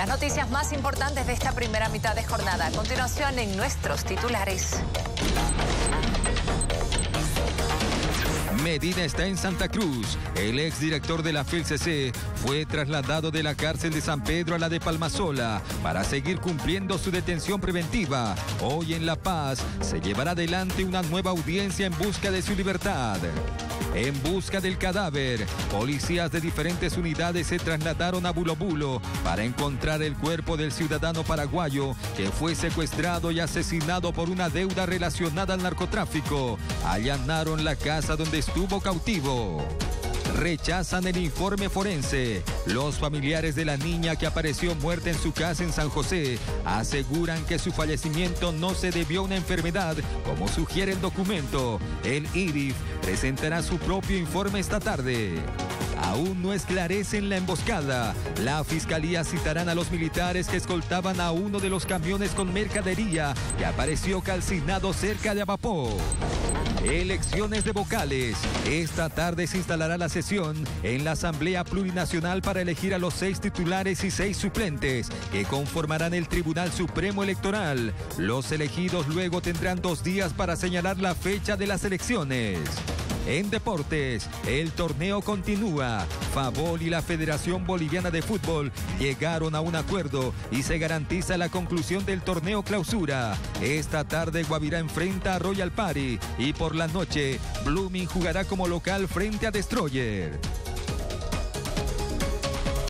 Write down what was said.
Las noticias más importantes de esta primera mitad de jornada. A continuación en nuestros titulares. Medina está en Santa Cruz. El exdirector de la FELCC fue trasladado de la cárcel de San Pedro a la de Palmasola para seguir cumpliendo su detención preventiva. Hoy en La Paz se llevará adelante una nueva audiencia en busca de su libertad. En busca del cadáver, policías de diferentes unidades se trasladaron a Bulo Bulo para encontrar el cuerpo del ciudadano paraguayo que fue secuestrado y asesinado por una deuda relacionada al narcotráfico. Allanaron la casa donde estuvo cautivo. Rechazan el informe forense. Los familiares de la niña que apareció muerta en su casa en San José aseguran que su fallecimiento no se debió a una enfermedad, como sugiere el documento. El IRIF presentará su propio informe esta tarde. Aún no esclarecen la emboscada. La fiscalía citarán a los militares que escoltaban a uno de los camiones con mercadería que apareció calcinado cerca de Abapó. Elecciones de vocales. Esta tarde se instalará la sesión en la Asamblea Plurinacional para elegir a los 6 titulares y 6 suplentes que conformarán el Tribunal Supremo Electoral. Los elegidos luego tendrán 2 días para señalar la fecha de las elecciones. En deportes, el torneo continúa. Favol y la Federación Boliviana de Fútbol llegaron a un acuerdo y se garantiza la conclusión del torneo clausura. Esta tarde Guavirá enfrenta a Royal Party y por la noche Blooming jugará como local frente a Destroyer.